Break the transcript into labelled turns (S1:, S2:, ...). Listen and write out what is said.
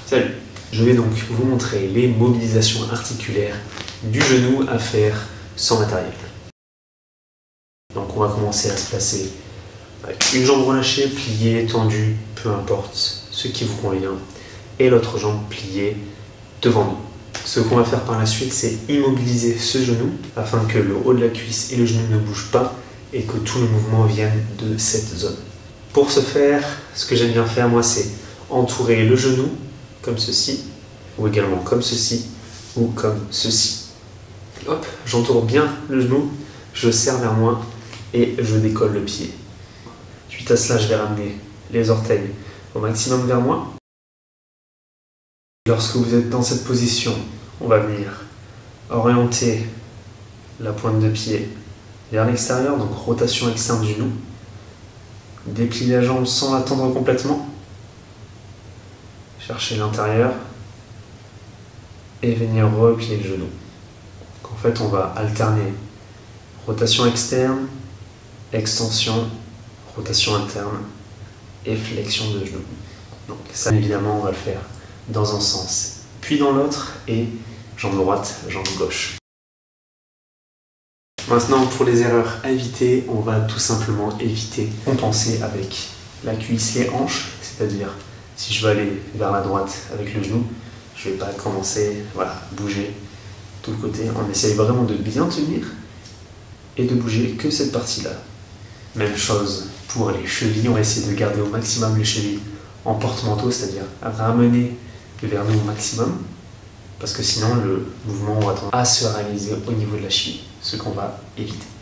S1: Salut! Je vais donc vous montrer les mobilisations articulaires du genou à faire sans matériel. Donc on va commencer à se placer avec une jambe relâchée, pliée, tendue, peu importe ce qui vous convient, et l'autre jambe pliée devant nous. Ce qu'on va faire par la suite, c'est immobiliser ce genou afin que le haut de la cuisse et le genou ne bougent pas et que tout le mouvement vienne de cette zone. Pour ce faire, ce que j'aime bien faire moi, c'est entourer le genou comme ceci, ou également comme ceci, ou comme ceci. Hop, j'entoure bien le genou, je serre vers moi et je décolle le pied. Suite à cela, je vais ramener les orteils au maximum vers moi. Lorsque vous êtes dans cette position, on va venir orienter la pointe de pied vers l'extérieur, donc rotation externe du genou. Déplier la jambe sans la tendre complètement. Chercher l'intérieur et venir replier le genou. Donc en fait, on va alterner rotation externe, extension, rotation interne et flexion de genou. Donc ça, évidemment, on va le faire dans un sens, puis dans l'autre, et jambe droite, jambe gauche. Maintenant, pour les erreurs à éviter, on va tout simplement éviter compenser avec la cuisse, les hanches, c'est-à-dire si je veux aller vers la droite avec le genou, je ne vais pas commencer à bouger tout le côté. On essaye vraiment de bien tenir et de bouger que cette partie-là. Même chose pour les chevilles, on va essayer de garder au maximum les chevilles en porte-manteau, c'est-à-dire ramener vers nous au maximum, parce que sinon le mouvement va tendre à se réaliser au niveau de la cheville, ce qu'on va éviter.